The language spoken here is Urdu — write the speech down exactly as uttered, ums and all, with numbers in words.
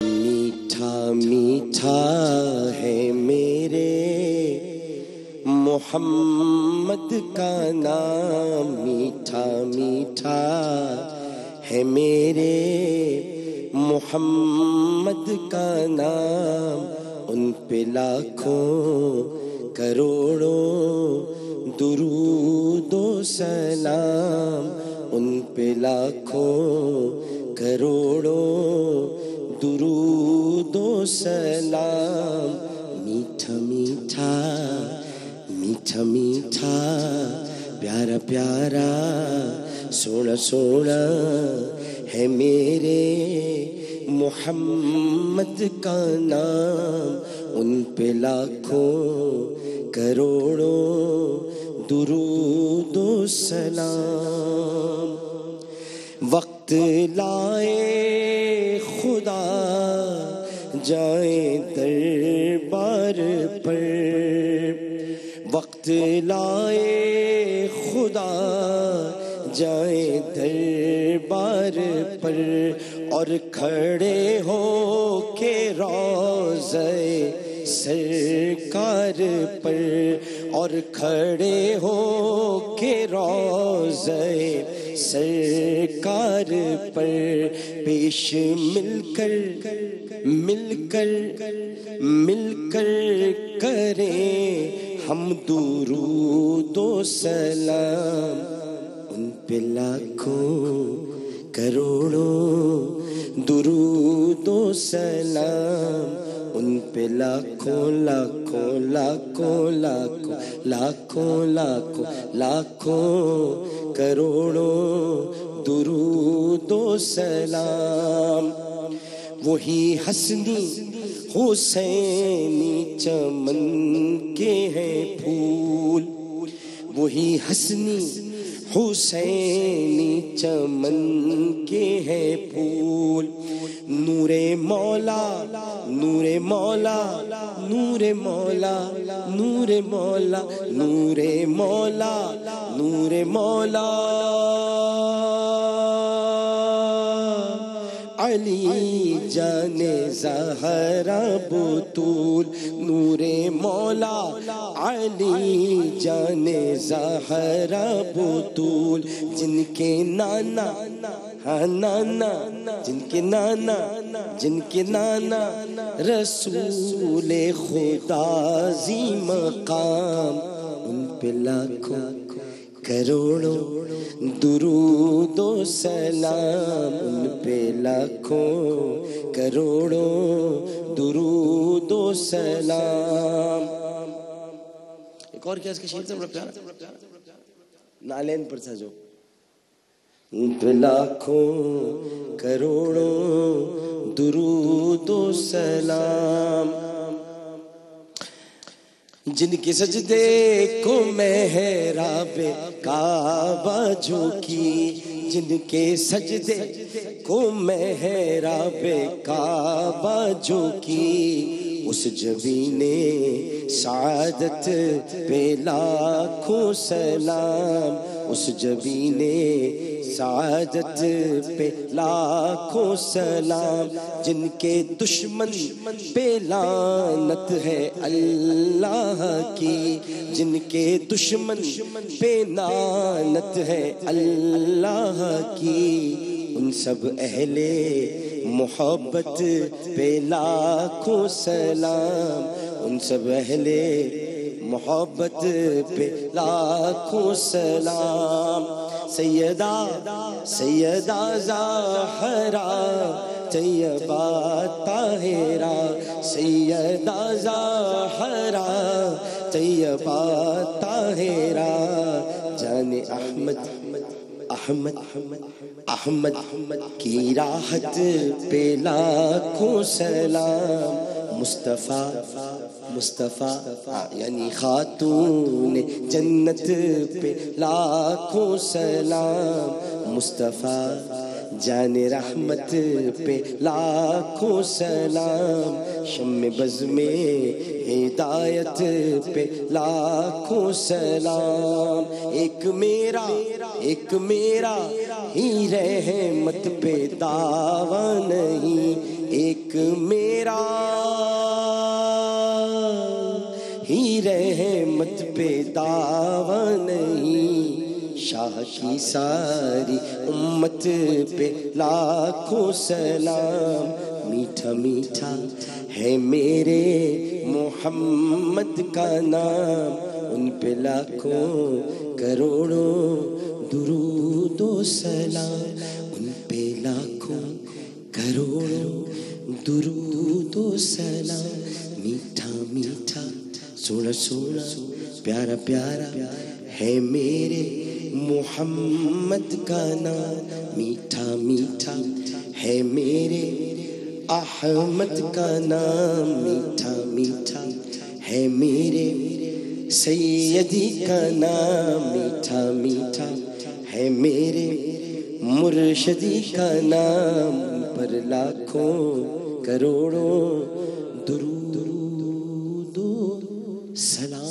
میٹھا میٹھا ہے میرے محمد کا نام، میٹھا میٹھا ہے میرے محمد کا نام، ان پہ لاکھوں کروڑوں درود و سلام، ان پہ لاکھوں کروڑوں درود و سلام۔ میٹھا میٹھا میٹھا میٹھا پیارا پیارا سونا سونا ہے میرے محمد کا نام، ان پہ لاکھوں کروڑوں درود و سلام۔ وقت لائے خدا جائیں دربار پر، وقت لائے خدا جائیں دربار پر، اور کھڑے ہو کے روضہ سرکار پر، اور کھڑے ہو کے روضہ سرکار پر، پیش مل کر مل کر مل کر کریں ہم درود و سلام، ان پہ لاکھوں کروڑوں درود و سلام، ان پہ لاکھوں لاکھوں لاکھوں لاکھوں لاکھوں لاکھوں لاکھوں کروڑوں درود و سلام۔ وہی حسنی حسینی چمن کے ہیں پھول، وہی حسنی حسینی چمن کے ہیں پھول، نور مولا نور مولا نور مولا نور مولا نور مولا نور مولا علی جان زہرا بطول، نور مولا علی جان زہرا بطول، جن کے نانا ہاں نانا جن کے نانا جن کے نانا رسول خدا ذی مقام، ان پہ لاکھوں کروڑوں درود و سلام، ان پہ لاکھوں کروڑوں درود و سلام۔ ایک اور کیا اس کے شعر سے بڑا پیارا نالین پر تھا جو، ان پہ لاکھوں کروڑوں درود و سلام، جن کے سجدے کو محراب کعبہ جھکی، جن کے سجدے کو محراب کعبہ جھکی، اس جبین سعادت پہ لاکھوں سلام، اس جبین سعادت پہ لاکھوں سلام، جن کے دشمن پہ لعنت ہے اللہ کی، جن کے دشمن پہ لعنت ہے اللہ کی، ان سب اہل محبت پہ لاکھوں سلام، ان سب اہل محبت پہ لاکھوں سلام۔ سیدہ سیدہ زہرا طیبہ طاہرہ، سیدہ زہرا طیبہ طاہرہ، جان احمد احمد احمد کی راحت پہ لاکھوں سلام، مصطفیٰ مصطفیٰ یعنی خاتون جنت پہ لاکھوں سلام، مصطفیٰ جان رحمت پہ لاکھوں سلام، شم بز میں ہدایت پہ لاکھوں سلام، ایک میرا ایک میرا ہی رحمت پہ دعویٰ نہیں، ایک میرا ہی رحمت پہ دعویٰ نہیں، شاہ کی ساری امت پہ لاکھوں سلام، میٹھا میٹھا ہے میرے محمد کا نام، ان پہ لاکھوں کروڑوں درود و سلام، ان پہ لاکھوں کروڑوں درود و سلام، میٹھا میٹھا سونا سونا پیارا پیارا ہے میرے محمد کا نام، میٹھا میٹھا ہے میرے احمد کا نام، میٹھا میٹھا ہے میرے سیدی کا نام، میٹھا میٹھا ہے میرے مرشدی کا نام، پر لاکھوں کروڑوں درود و سلام۔